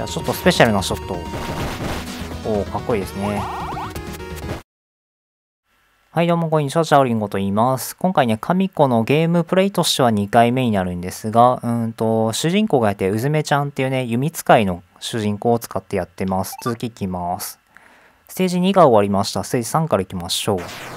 じゃあちょっとスペシャルなショットを。おー、かっこいいですね。はい、どうもこんにちは、チャオリンゴと言います。今回ね、神子のゲームプレイとしては2回目になるんですが、主人公がやってうずめちゃんっていうね、弓使いの主人公を使ってやってます。続きいきます。ステージ2が終わりました。ステージ3からいきましょう。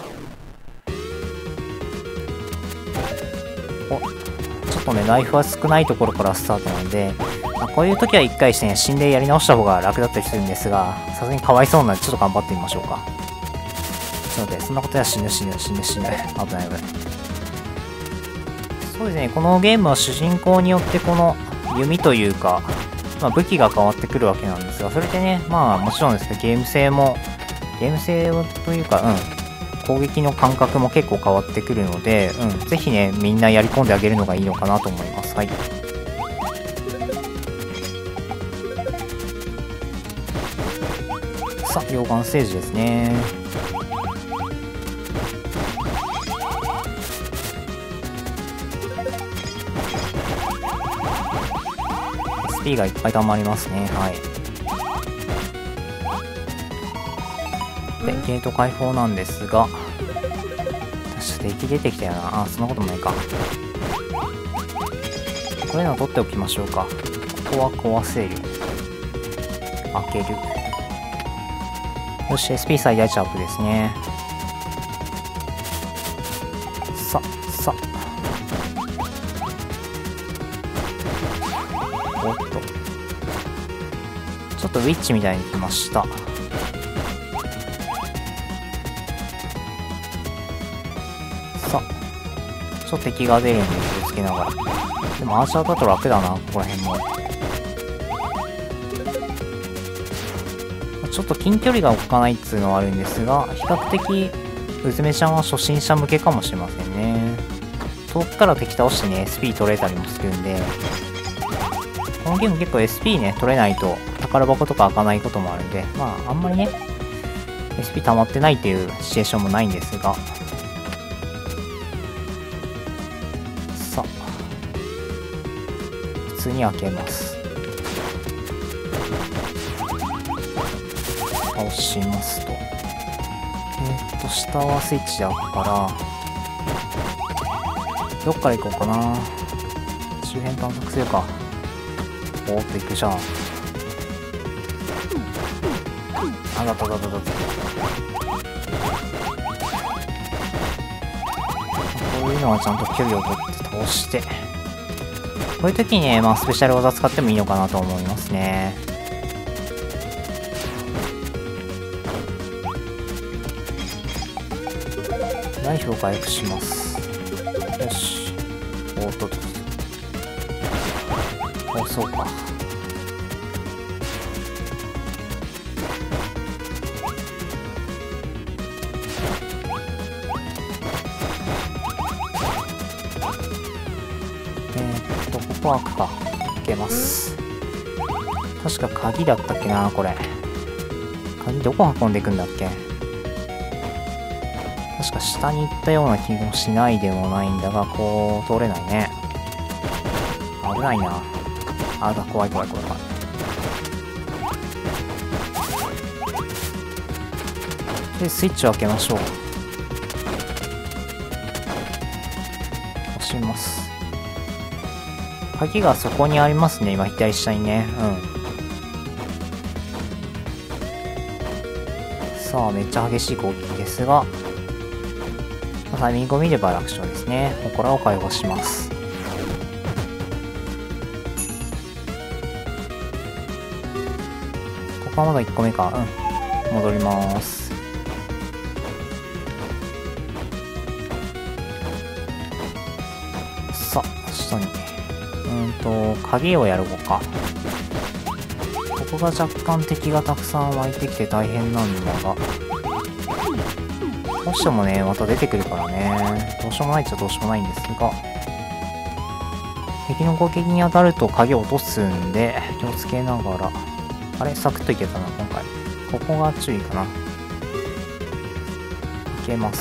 ちょっとね、ライフは少ないところからスタートなんで、こういう時は1回してね、死んでやり直した方が楽だったりするんですが、さすがにかわいそうなんでちょっと頑張ってみましょうか。ちょっと待って、そんなことは死ぬ。危ない危ない。そうですね、このゲームは主人公によってこの弓というか、武器が変わってくるわけなんですが、それでね、もちろんですけど、ゲーム性というか、攻撃の感覚も結構変わってくるので、ぜひね、みんなやり込んであげるのがいいのかなと思います。はい。さあ、溶岩ステージですね。SP がいっぱい溜まりますね。はい。で、ゲート開放なんですが、確か敵出てきたよな。あ、そんなこともないか。こういうのを取っておきましょうか。ここは壊せる。開ける。よし、SP 最大値アップですね。さ。おっと。ちょっとウィッチみたいに来ました。ちょっと敵が出るんで気をつけながら。でもアーチャーだと楽だな、ここら辺も。ちょっと近距離が置かないっつうのはあるんですが、比較的うずめちゃんは初心者向けかもしれませんね。遠くから敵倒してね SP 取れたりもするんで、このゲーム結構 SP ね取れないと宝箱とか開かないこともあるんで、あんまりね SP 溜まってないっていうシチュエーションもないんですが、普通に開けます。倒しますと。下はスイッチで開くから、どっから行こうかな。周辺探索するか。おーっと行くじゃん。あだ。こういうのはちゃんと距離を取って倒して、こういう時にね、スペシャル技使ってもいいのかなと思いますね。ナイフを回復します。よし。おっと。そうか。ここは開くか。開けます。確か鍵だったっけな、これ。鍵どこ運んでいくんだっけ。確か下に行ったような気もしないでもないんだが、こう通れないね。危ないな。怖い。で、スイッチを開けましょう。押します。鍵がそこにありますね、今左下にね。さあ、めっちゃ激しい攻撃ですが、タイミングを見れば楽勝ですね。祠を解放します。ここはまだ1個目か。戻ります。さあ、下に。鍵をやろうか。ここが若干敵がたくさん湧いてきて大変なんだが、どうしてもね、また出てくるからね。どうしようもないっちゃどうしようもないんですが、敵の攻撃に当たると鍵を落とすんで、気をつけながら。あれサクッといけたな、今回。ここが注意かな。いけます。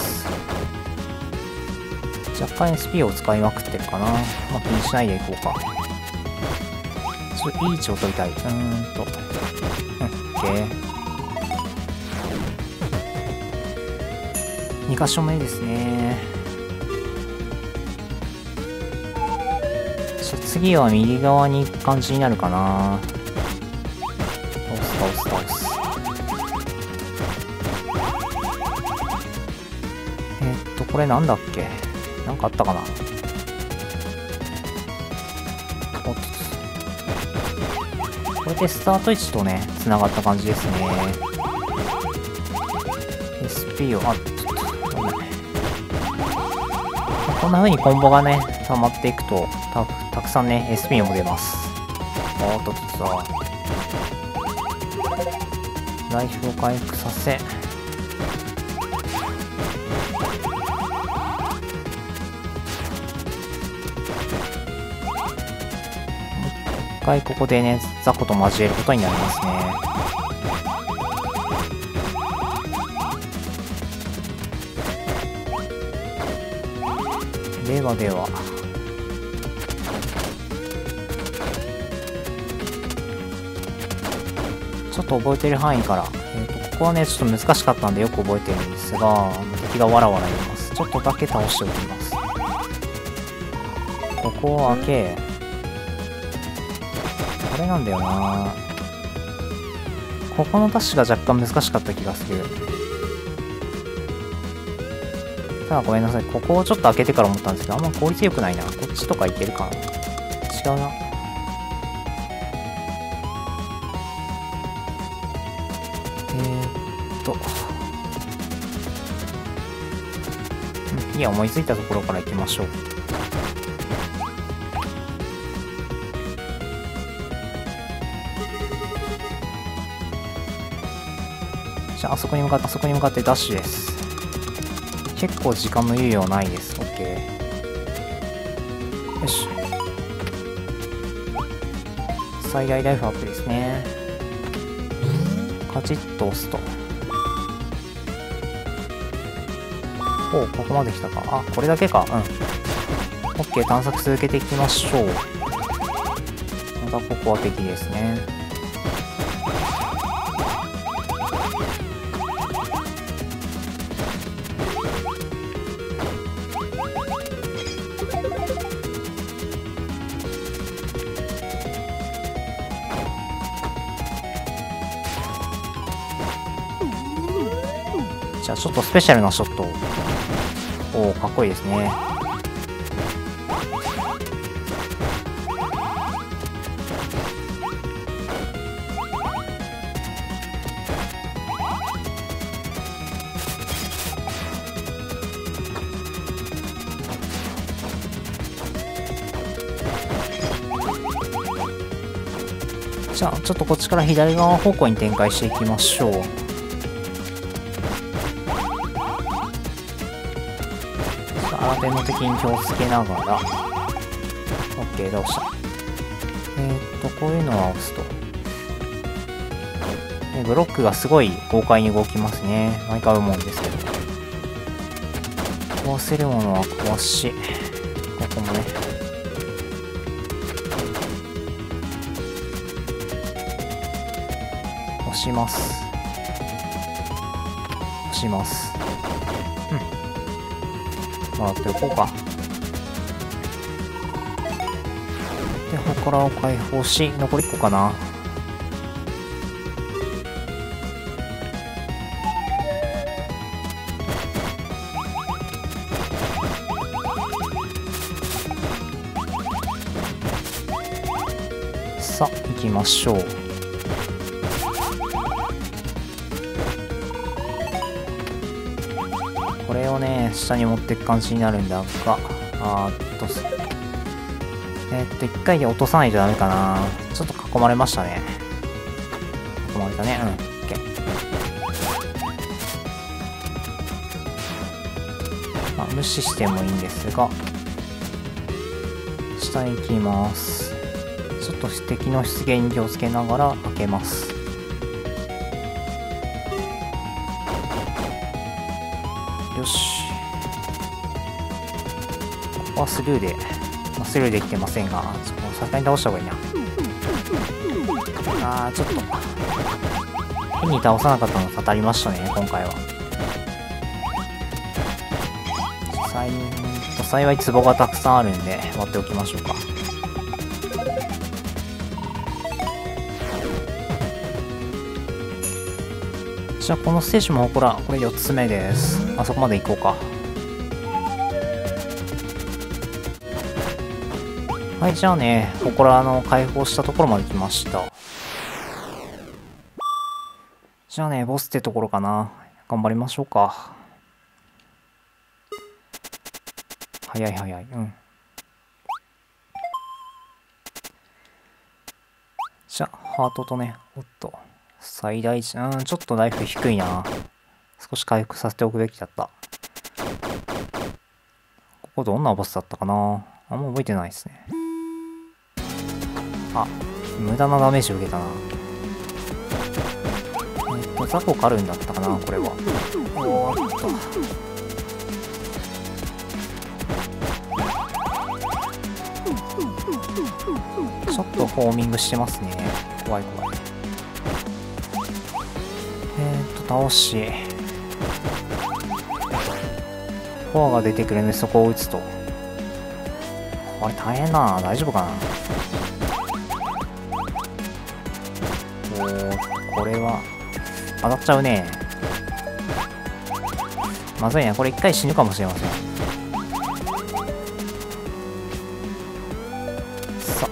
若干 SP を使いまくってるかな。気にしないでいこうか。 ちょっといい位置を取りたい。オッケー。2箇所目ですね。次は右側に行く感じになるかな。倒す。これなんだっけ？なんかあったかな？おっと。これでスタート位置とね、繋がった感じですね。SP を、こんな風にコンボがね、溜まっていくと、たくさんね、SP も出ます。おっとライフを回復させ、一回ここでね、ザコと交えることになりますね。ではちょっと覚えてる範囲から、ここはねちょっと難しかったんでよく覚えてるんですが、敵がわらわらいます。ちょっとだけ倒しておきます。ここを開け、あれなんだよな、ここのダッシュが若干難しかった気がする。ただごめんなさい、ここをちょっと開けてから思ったんですけど、あんま効率良くないな。こっちとかいけるかな。違うな。いや、思いついたところから行きましょう。じゃあ、あそこに向かってダッシュです。結構時間の猶予ないです。OK。よし。最大ライフアップですね。カチッと押すと。おう、ここまで来たか。あ、これだけか。OK、探索続けていきましょう。またここは敵ですね。じゃあちょっとスペシャルなショットを。おお、かっこいいですね。じゃあちょっとこっちから左側方向に展開していきましょう。新手の敵に気をつけながら OK、 倒した。こういうのは押すと、ブロックがすごい豪快に動きますね。毎回思うんですけど、壊せるものは壊し、ここもね押します。もらっておこうか。で、祠を解放し、残り1個かな。さあ、行きましょう。これをね、下に持っていく感じになるんだが、一回で落とさないとダメかな。ちょっと囲まれましたね。囲まれたね。OK。無視してもいいんですが、下に行きます。ちょっと敵の出現に気をつけながら開けます。よし。ここはスルーできてませんが、さすがに倒した方がいいな。 あー、ちょっと変に倒さなかったのが当たりましたね、今回は。幸い壺がたくさんあるんで割っておきましょうか。じゃあこのステージもこれ4つ目です。あそこまで行こうか。はい、じゃあね、祠の解放したところまで来ました。じゃあね、ボスってところかな。頑張りましょうか。早い。うん。じゃあ、ハートとね、最大値、ちょっとライフ低いな。少し回復させておくべきだった。ここどんなボスだったかな。あんま覚えてないですね。あ、無駄なダメージを受けたな。雑魚狩るんだったかな、これは。おーっと。ちょっとフォーミングしてますね。怖い。倒し。フォアが出てくるのでそこを打つと。これ大変な。大丈夫かな。これは当たっちゃうね。まずいな、これ一回死ぬかもしれません。さ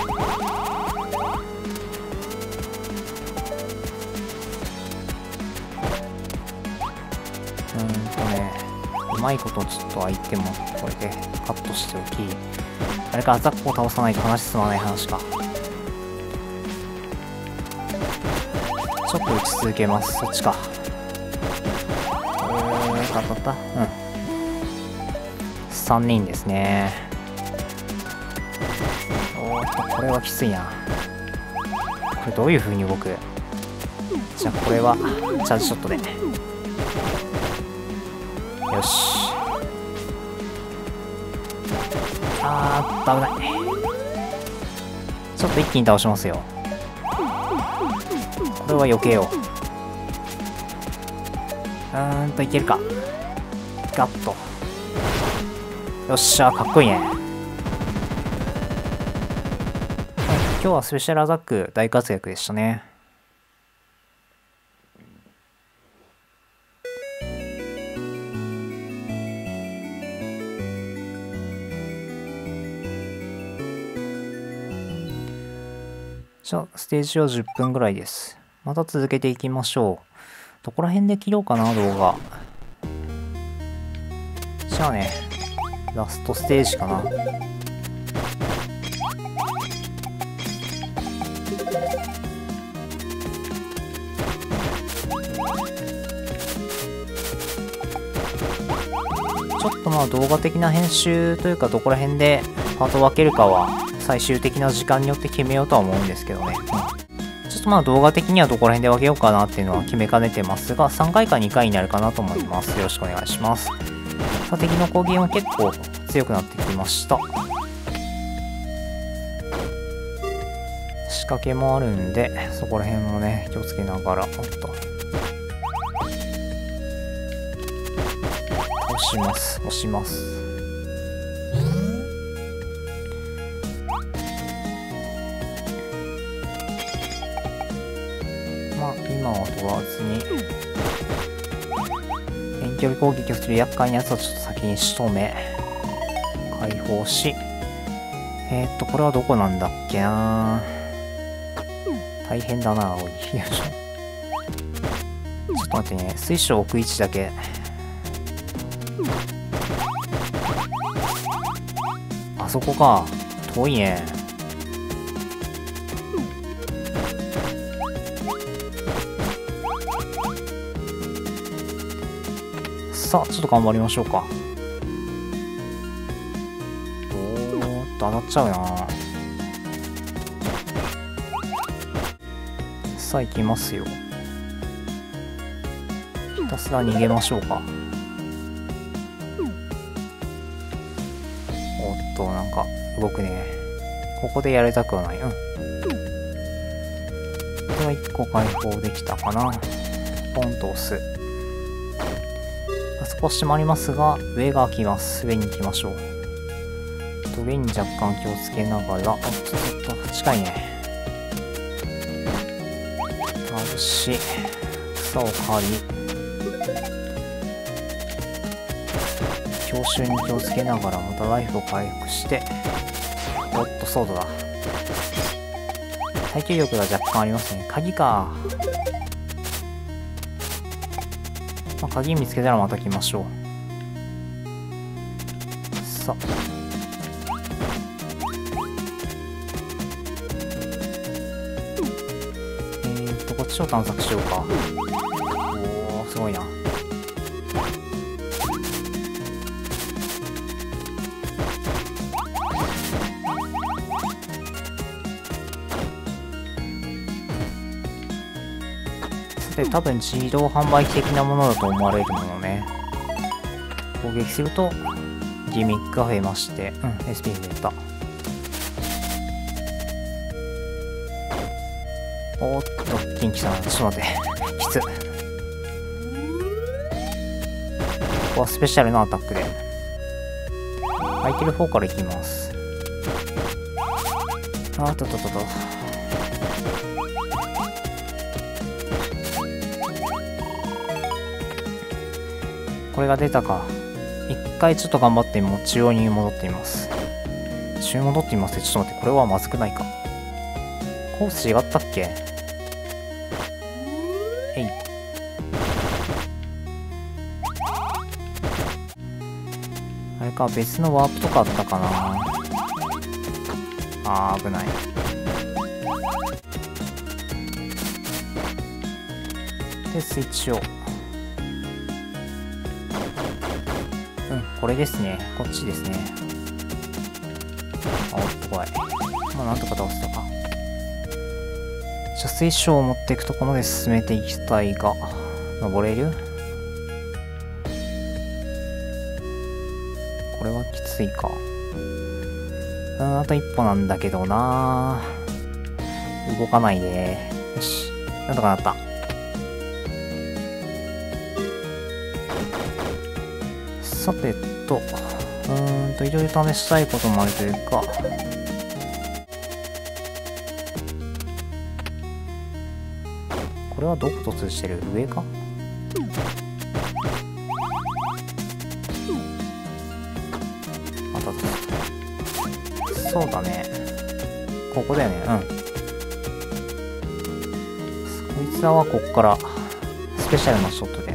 うまいことちょっと相手もこれでカットしておき、あれか雑魚を倒さないと話進まない話か。ちょっと打ち続けます。そっちか。当たった。3人ですね。これはきついな。これどういう風に動く。じゃあこれはチャージショットで。よし。危ない。ちょっと一気に倒しますよ。これは避けよう。いけるか。ガッと。よっしゃ、かっこいいね。今日はスペシャルアタック大活躍でしたね。じゃあ、ステージは10分ぐらいです。また続けていきましょう。どこら辺で切ろうかな、動画。じゃあね、ラストステージかな。ちょっとまあ動画的な編集というかどこら辺でパート分けるかは最終的な時間によって決めようとは思うんですけどね。ちょっとまあ動画的にはどこら辺で分けようかなっていうのは決めかねてますが、3回か2回になるかなと思います。よろしくお願いします。さあ、敵の攻撃も結構強くなってきました。仕掛けもあるんで、そこら辺もね、気をつけながら、押します。まあ、今は取らずに、遠距離攻撃をする厄介なやつはちょっと先に仕留め、解放し、これはどこなんだっけな。大変だな、おい。よいしょ。ちょっと待ってね、水晶を置く位置だけ。あそこか。遠いね。さあ、ちょっと頑張りましょうか。当たっちゃうな。さあ、行きますよ。ひたすら逃げましょうか。なんか動くね。 ここでやりたくはない。これは1個解放できたかな。ポンと押す。あそこ閉まりますが、上が開きます。上に行きましょう。上に若干気をつけながら、ちょっと近いね。眩しい。草を刈り、強襲に気をつけながらまたライフを回復して、おっとソードだ。耐久力が若干ありますね。鍵か。鍵見つけたらまた来ましょう。さあ、こっちを探索しようか。おー、すごいな。さて、多分自動販売機的なものだと思われるものね。攻撃するとギミックが増えまして、SP 増えた。おーっと、近畿さん、ちょっと待って。きつ。ここはスペシャルなアタックで。空いてる方から行きます。あっと。これが出たか。一回ちょっと頑張っても中央に戻っています。中央に戻っています。ちょっと待って、これはまずくないか。コース違ったっけ？あれか、別のワープとかあったかな。あー、危ない。で、スイッチを。これですね。こっちですね。おっと、怖い。なんとか倒せたか。じゃあ、水晶を持っていくところで進めていきたいが、登れる？これはきついか。あと一歩なんだけどな。動かないで。よし。なんとかなった。さてと、いろいろ試したいこともあるというか、これはどこと通じてる？上か？そうだね。ここだよね。こいつらはこっからスペシャルなショットで。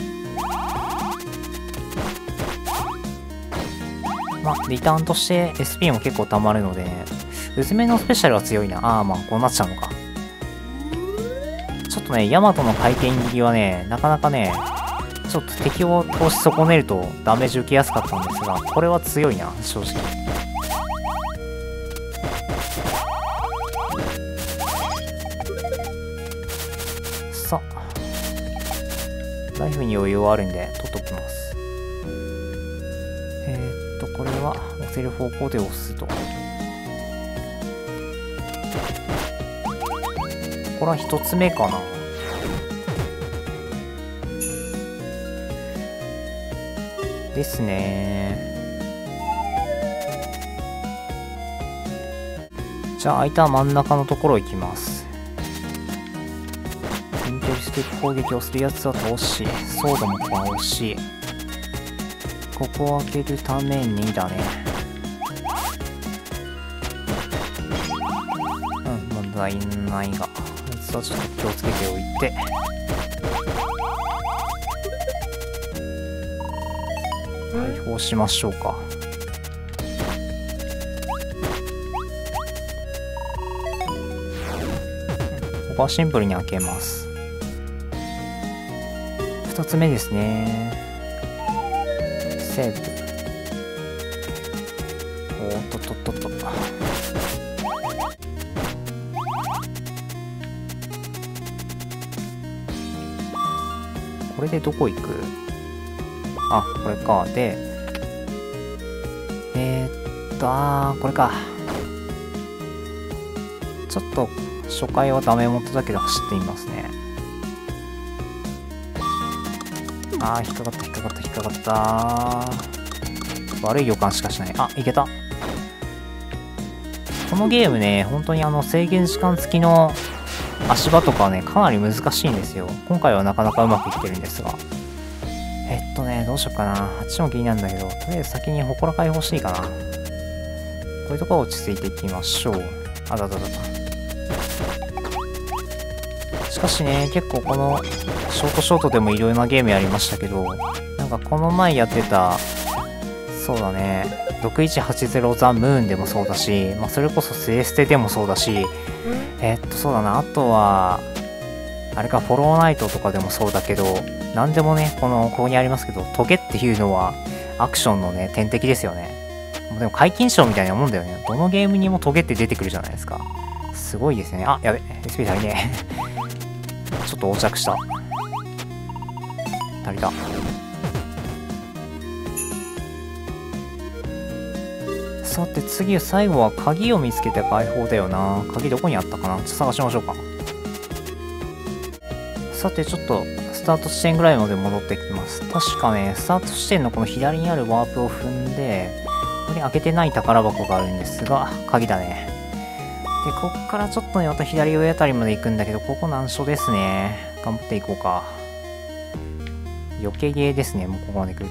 リターンとして SP も結構溜まるので、うずめのスペシャルは強いな。こうなっちゃうのか。ちょっとね、ヤマトの回転切りはね、なかなかね、ちょっと敵を通し損ねるとダメージ受けやすかったんですが、これは強いな、正直。さあ、ライフに余裕はあるんで、取っときます。これは押せる方向で押すと。これは一つ目かな。ですね。じゃあ空いた真ん中のところ行きます。遠距離ステップ攻撃をするやつは倒し、ソードも倒し、ここを開けるためにだね。問題ないが、あいつはちょっと気をつけておいて。解放しましょうか。ここはシンプルに開けます。2つ目ですね。セーブ。おーっと。これでどこ行く？これか。で、これか。 ちょっと初回はダメ元だけど走ってみますね。あー、引っかかった引っかかった引っかかった。悪い予感しかしない。あ、いけた。このゲームね、本当に制限時間付きの足場とかはね、かなり難しいんですよ。今回はなかなかうまくいってるんですが。どうしようかな。あっちも気になるんだけど、とりあえず先に祠解放していいかな。こういうところ落ち着いていきましょう。あだだだだ。しかしね、結構この、ショートでもいろいろなゲームやりましたけど、なんかこの前やってた、そうだね、6180ザ・ムーンでもそうだし、まあそれこそセレステでもそうだし、そうだな、あとは、あれか、フォローナイトとかでもそうだけど、なんでもね、ここにありますけど、トゲっていうのは、アクションのね、天敵ですよね。でも解禁賞みたいなもんだよね。どのゲームにもトゲって出てくるじゃないですか。すごいですね。あ、やべ、SP 足りねえ。ちょっと横着した。足りた。さて次、最後は鍵を見つけて解放だよな。鍵どこにあったかな。ちょっと探しましょうか。さてちょっとスタート地点ぐらいまで戻ってきます。確かね、スタート地点のこの左にあるワープを踏んで、ここに開けてない宝箱があるんですが、鍵だね。で、こっからちょっとね、また左上あたりまで行くんだけど、ここ難所ですね。頑張っていこうか。余計ゲーですね、もうここまで来ると。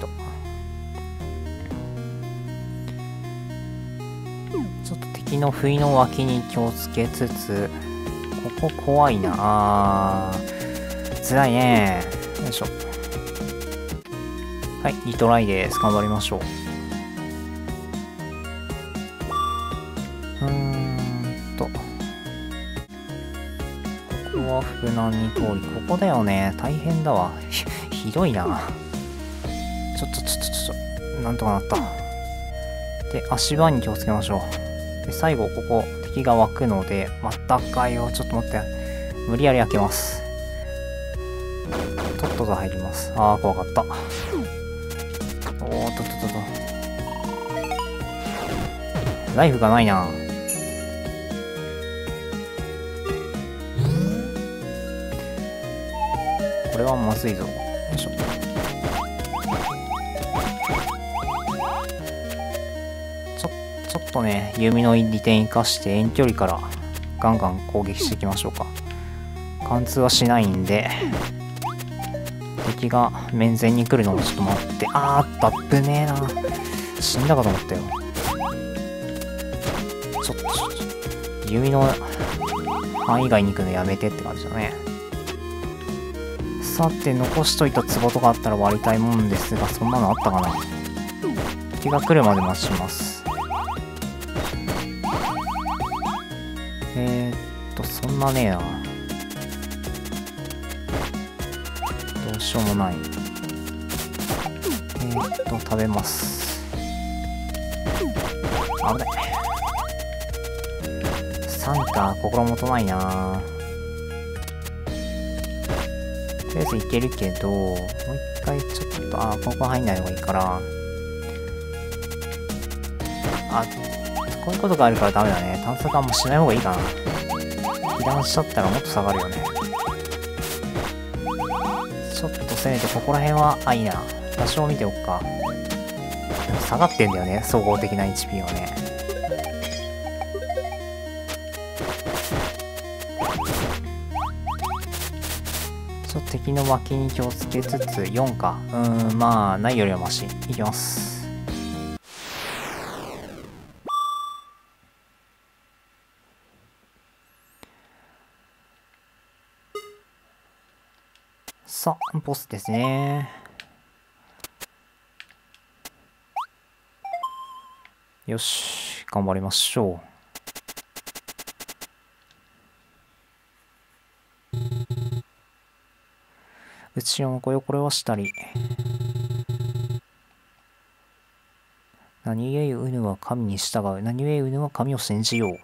ちょっと敵の不意の脇に気をつけつつ、ここ怖いな。辛いね。よいしょ。はい、リトライです。頑張りましょう。ここは無難に通り、ここだよね。大変だわ。ひどいな。なんとかなった。で、足場に気をつけましょう。で、最後、ここ、敵が湧くので、またかよ。ちょっと待って。無理やり開けます。とっとと入ります。あー、怖かった。おーっと。ライフがないな。これはまずいぞ。よいしょ。ちょっとね、弓の利点生かして遠距離からガンガン攻撃していきましょうか。貫通はしないんで、敵が面前に来るのをちょっと待って、あーっとあっぶねえな。死んだかと思ったよ。ちょっと、弓の範囲外に行くのやめてって感じだね。さて、残しといた壺とかあったら割りたいもんですが、そんなのあったかな。敵が来るまで待ちます。そんなねえな。どうしようもない。食べます。危ない。3か、心もとないな。とりあえずいけるけど、もう一回ちょっと、ここ入んない方がいいから。こういうことがあるからダメだね。探索はもうしない方がいいかな。被弾しちゃったらもっと下がるよね。ちょっとせめてここら辺は、いいな。多少見ておくか。でも下がってんだよね、総合的な HP はね。ちょっと敵の脇に気をつけつつ、4か。まあ、ないよりはマシ。いきます。さあ、ボスですね。よし、頑張りましょう。後ろのこれはしたり。何故うぬは神に従う。何故うぬは神を信じよう。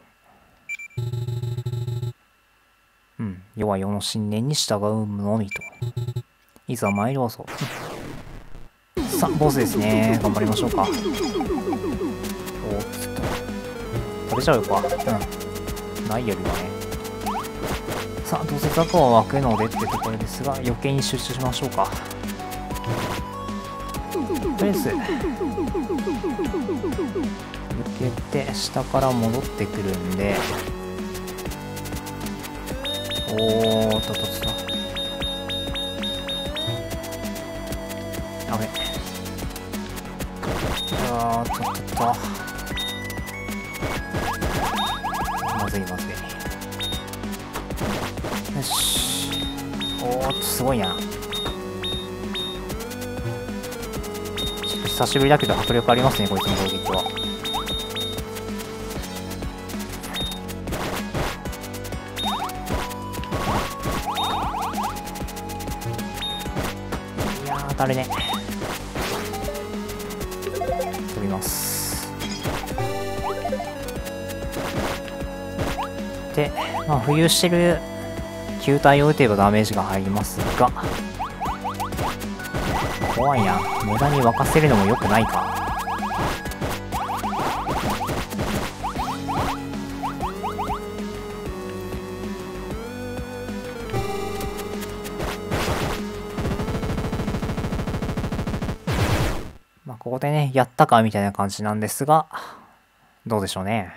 世は世の信念に従うのみと。いざ参ろうぞ。さあ、ボスですね。頑張りましょうか。おっと。食べちゃうか。 ないよりはね。さあ、どうせザコは湧くのでってところですが、余計に集中しましょうか。とりあえず抜けて下から戻ってくるんで、おーっとやべ、まずいまずい。よし、おーっとすごいな。ちょっと久しぶりだけど迫力ありますね、こいつの攻撃は。いやー当たるね。飛びます。で、まあ、浮遊してる球体を打てばダメージが入りますが、怖いな。無駄に沸かせるのも良くないか。まあここでね、やったかみたいな感じなんですが、どうでしょうね。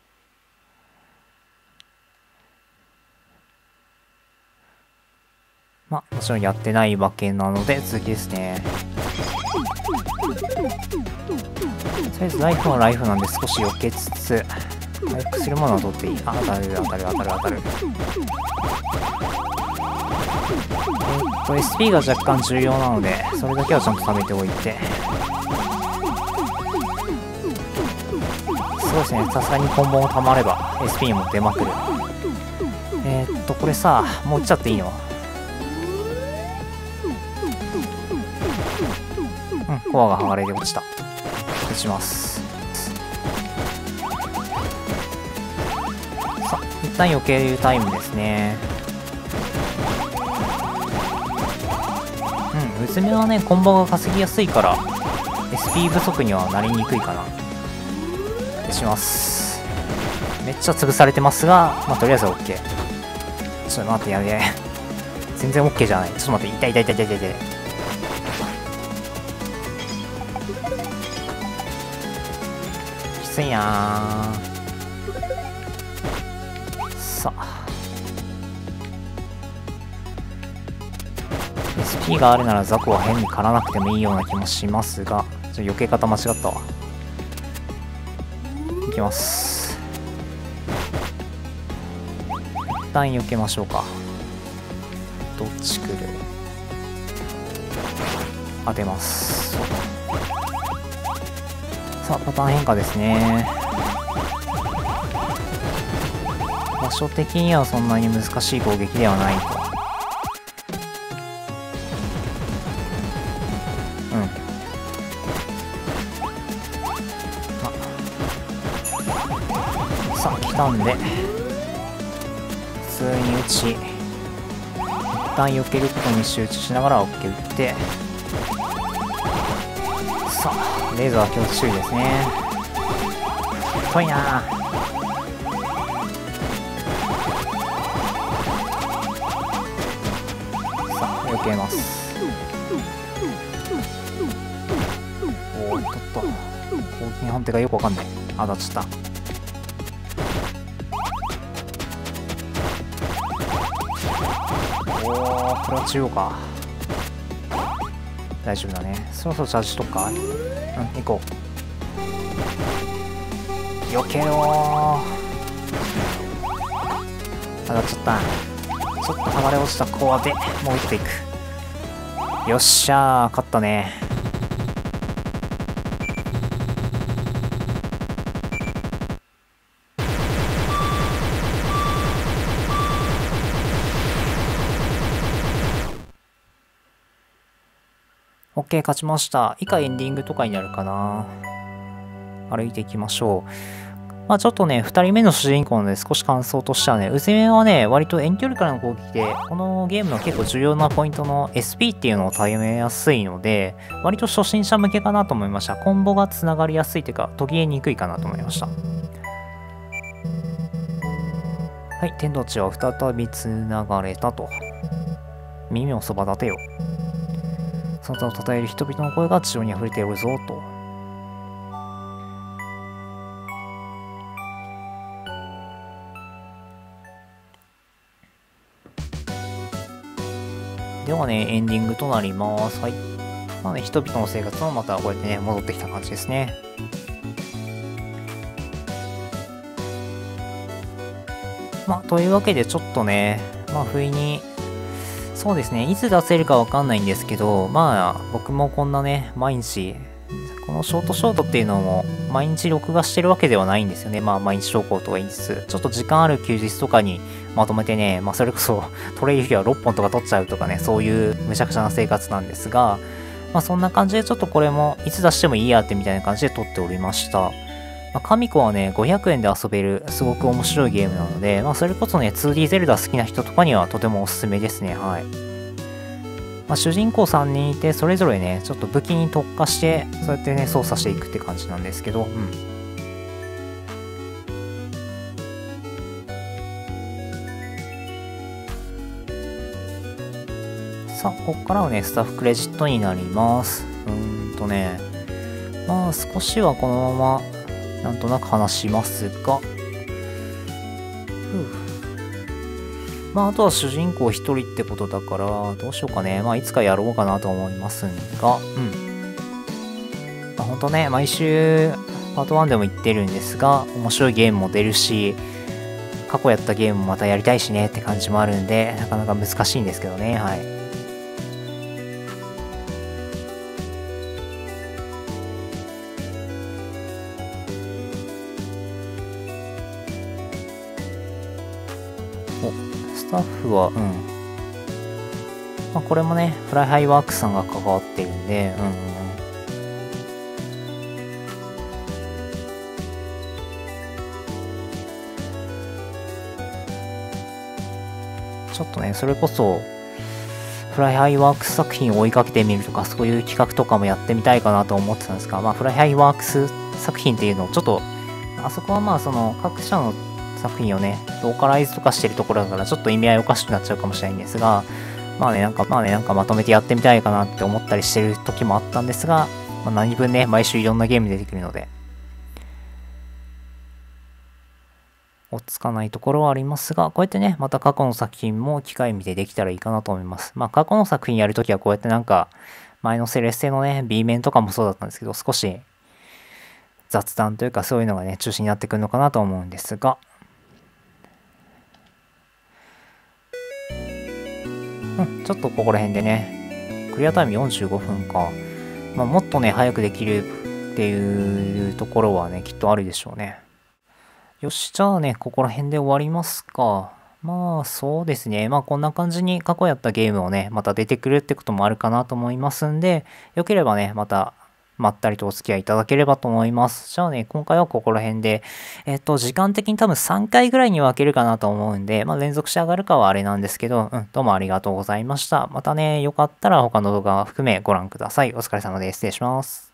まあもちろんやってないわけなので続きですね。とりあえずライフはライフなんで少し避けつつ回復するものは取っていい。あ、当たる当たる当たる当たる。SP が若干重要なのでそれだけはちゃんと貯めておいて。すごいですね。さすがにコンボもたまれば SP も出まくる。これさ、もう落ちちゃっていいの？うん、コアが剥がれて落ちた。落ちます。さあ、一旦避けるタイムですね。うん、うつめはね、コンボが稼ぎやすいから SP 不足にはなりにくいかな。します。めっちゃ潰されてますが、まあ、とりあえず OK。ちょっと待って、やべえ。全然 OK じゃない。ちょっと待って、痛い痛い痛い痛い痛い痛い。きついなー。さあ。SP があるならザコは変に狩らなくてもいいような気もしますが、ちょっと避け方間違ったわ。いきます。一旦避けましょうか。どっち来る？当てます。さあ、パターン変化ですね。場所的にはそんなに難しい攻撃ではないと。さあ来たんで普通に打ち、一旦避けることに集中しながら OK 打って、さあレーザー強注意ですね。太いな。さあ避けます。おーっと攻撃判定がよくわかんない。当たっちゃった。おー、これは中央か。大丈夫だね。そろそろチャージしとくか。うん、行こう。避けろー。当たっちゃった。ちょっと剥がれ落ちたコアでもう打っていく。よっしゃー、勝ったね。OK、勝ちました。以下エンディングとかになるかな。歩いていきましょう。まあちょっとね、2人目の主人公なので少し感想としてはね、うずめはね、割と遠距離からの攻撃で、このゲームの結構重要なポイントの SP っていうのを対めやすいので、割と初心者向けかなと思いました。コンボがつながりやすいというか、途切れにくいかなと思いました。 はい、天と地は再び繋がれたと。耳をそば立てよ。その他を称える人々の声が地上に溢れておるぞ、と。ではね、エンディングとなります。はい。まあね、人々の生活もまたこうやってね、戻ってきた感じですね。まあ、というわけでちょっとね、まあ、不意に、そうですね、いつ出せるかわかんないんですけど、まあ、僕もこんなね、毎日、このショートっていうのも、毎日録画してるわけではないんですよね。まあ、毎日投稿とは言いつつ、ちょっと時間ある休日とかにまとめてね、まあ、それこそ、撮れる日は6本とか撮っちゃうとかね、そういうむちゃくちゃな生活なんですが、まあ、そんな感じでちょっとこれも、いつ出してもいいやってみたいな感じで撮っておりました。まあ、カミコはね、500円で遊べる、すごく面白いゲームなので、まあ、それこそね、2D ゼルダ好きな人とかにはとてもおすすめですね。はい。まあ、主人公3人いて、それぞれね、ちょっと武器に特化して、そうやってね、操作していくって感じなんですけど、うん。さあ、ここからはね、スタッフクレジットになります。まあ、少しはこのまま、なんとなく話しますが、まあ、あとは主人公一人ってことだから、どうしようかね。まあ、いつかやろうかなと思いますが、うん。まあ、ほんとね、毎週、パート1でも言ってるんですが、面白いゲームも出るし、過去やったゲームもまたやりたいしねって感じもあるんで、なかなか難しいんですけどね、はい。スタッフは、まあ、これもね、フライハイワークスさんが関わってるんで、ちょっとね、それこそ、フライハイワークス作品を追いかけてみるとか、そういう企画とかもやってみたいかなと思ってたんですが、まあ、フライハイワークス作品っていうのをちょっと、あそこはまあ、その、各社の作品をね、ローカライズとかしてるところだから、ちょっと意味合いおかしくなっちゃうかもしれないんですが、まあね、なんかまとめてやってみたいかなって思ったりしてる時もあったんですが、まあ、何分ね、毎週いろんなゲーム出てくるので、落ち着かないところはありますが、こうやってね、また過去の作品も機会見てできたらいいかなと思います。まあ過去の作品やるときはこうやってなんか、前のセレッセのね、B 面とかもそうだったんですけど、少し雑談というかそういうのがね、中心になってくるのかなと思うんですが、ちょっとここら辺でね、クリアタイム45分か。まあもっとね、早くできるっていうところはね、きっとあるでしょうね。よし、じゃあね、ここら辺で終わりますか。まあ、そうですね。まあ、こんな感じに過去やったゲームをね、また出てくるってこともあるかなと思いますんで、よければね、また、まったりとお付き合いいただければと思います。じゃあね、今回はここら辺で、時間的に多分3回ぐらいに分けるかなと思うんで、まあ、連続して上がるかはあれなんですけど、どうもありがとうございました。またね、よかったら他の動画を含めご覧ください。お疲れ様です。失礼します。